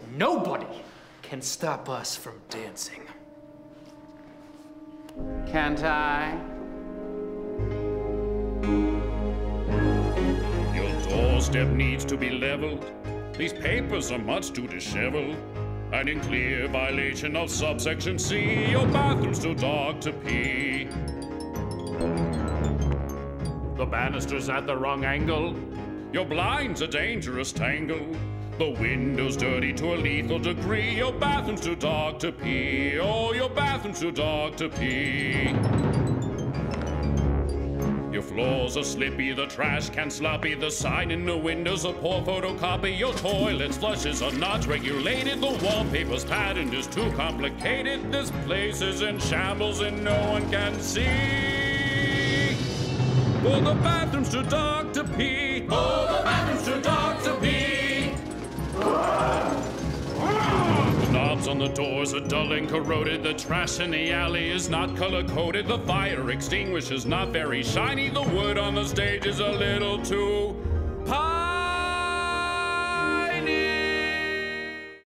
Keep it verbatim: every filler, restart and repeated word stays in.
nobody can stop us from dancing. Can't I? Your doorstep needs to be leveled. These papers are much too disheveled. And in clear violation of subsection C, your bathroom's too dark to pee. The banister's at the wrong angle. Your blind's a dangerous tangle. The window's dirty to a lethal degree. Your bathroom's too dark to pee. Oh, your bathroom's too dark to pee. Your floors are slippy, the trash can sloppy, the sign in the window's a poor photocopy. Your toilet's flushes are not regulated, the wallpaper's pattern is too complicated. This place is in shambles and no one can see. Oh, the bathroom's too dark to pee. Oh, the bathroom's too dark to pee. The knobs on the doors are dull and corroded. The trash in the alley is not color-coded. The fire extinguisher's not very shiny. The wood on the stage is a little too high.